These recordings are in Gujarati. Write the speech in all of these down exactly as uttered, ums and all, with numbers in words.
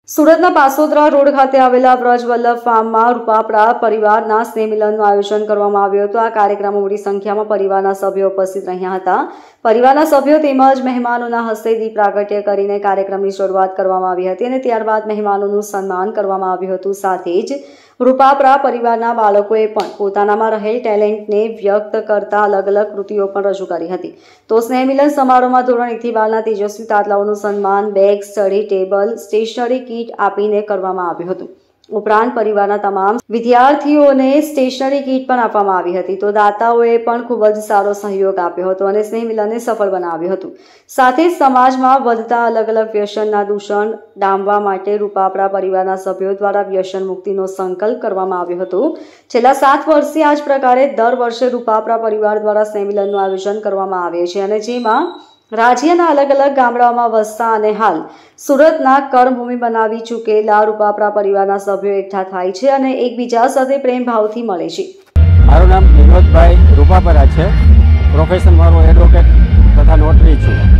સુરતના પાસોદરા રોડ ખાતે આવેલા વ્રજ વલ્લભ ફાર્મમાં રૂપાપરા પરિવારના સ્નેહ મિલનનું આયોજન કરવામાં આવ્યું હતું। આ કાર્યક્રમમાં મોટી સંખ્યામાં પરિવારના સભ્યો ઉપસ્થિત રહ્યા હતા। પરિવારના સભ્યો તેમજ મહેમાનોના હસ્તે દીપ પ્રાગટ્ય કરીને કાર્યક્રમની શરૂઆત કરવામાં આવી હતી અને ત્યારબાદ મહેમાનોનું સન્માન કરવામાં આવ્યું હતું। સાથે જ રૂપાપરા પરિવારના બાળકોએ પણ પોતાનામાં રહેલ ટેલેન્ટને વ્યક્ત કરતા અલગ અલગ કૃતિઓ પણ રજૂ કરી હતી। તો સ્નેહ મિલન સમારોહમાં ધોરણ એકથી બારના તેજસ્વી તાતલાઓનું સન્માન bag, study table, stationery kit આપીને કરવામાં આવ્યું હતું। ઉપરાંત પરિવારના તમામ વિદ્યાર્થીઓને સ્ટેશનરી કીટ પણ આપવામાં આવી હતી। તો દાતાઓએ પણ ખૂબ જ સારો સહયોગ આપ્યો હતો અને સ્નેહ મિલનને સફળ બનાવ્યું હતું। સાથે જ સમાજમાં વધતા અલગ અલગ વ્યસનના દૂષણ ડામવા માટે રૂપાપરા પરિવારના સભ્યો દ્વારા વ્યસન મુક્તિનો સંકલ્પ કરવામાં આવ્યો હતો। છેલ્લા સાત વર્ષથી આ જ પ્રકારે દર વર્ષે રૂપાપરા પરિવાર દ્વારા સ્નેહ મિલનનું આયોજન કરવામાં આવે છે અને જેમાં રાજ્યના અલગ અલગ ગામડાઓમાં વસતા અને હાલ સુરતના કર્મભૂમિ બનાવી ચૂકેલા રૂપાપરા પરિવારના સભ્યો એકઠા થાય છે અને એકબીજા સાથે પ્રેમ ભાવથી મળે છે। મારું નામ વિનોદભાઈ રૂપાપરા છે। પ્રોફેશન મારું એડવોકેટ તથા નોટરી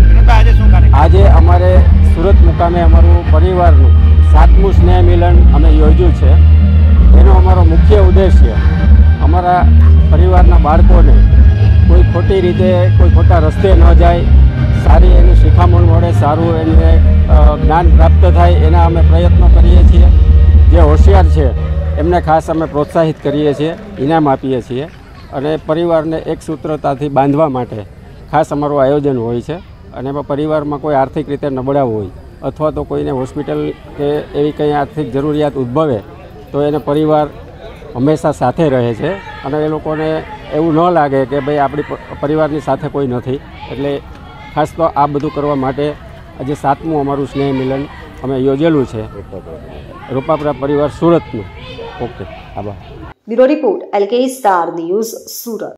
છું। આજે અમારે સુરત મુકામે અમારું પરિવારનું સાતમું સ્નેહ મિલન અમે યોજ્યું છે। એનો અમારો મુખ્ય ઉદ્દેશ્ય અમારા પરિવારના બાળકોને કોઈ ખોટી રીતે કોઈ ખોટા રસ્તે ન જાય, સારી એની શિખામણ મળે, સારું એને જ્ઞાન પ્રાપ્ત થાય એના અમે પ્રયત્નો કરીએ છીએ। જે હોશિયાર છે એમને ખાસ અમે પ્રોત્સાહિત કરીએ છીએ, ઇનામ આપીએ છીએ અને પરિવારને એક સૂત્રતાથી બાંધવા માટે ખાસ અમારું આયોજન હોય છે। અને એમાં પરિવારમાં કોઈ આર્થિક રીતે નબળા હોય અથવા તો કોઈને હોસ્પિટલ કે એવી કંઈ આર્થિક જરૂરિયાત ઉદ્ભવે તો એને પરિવાર હંમેશા સાથે રહે છે અને એ લોકોને એવું ન લાગે કે ભાઈ આપણી પરિવારની સાથે કોઈ નથી। એટલે ખાસ તો આ બધું કરવા માટે આજે સાતમું અમારું સ્નેહ મિલન અમે યોજેલું છે રૂપાપરા પરિવાર સુરતનું। ઓકે, આભાર। Bureau report, L K star news, Surat.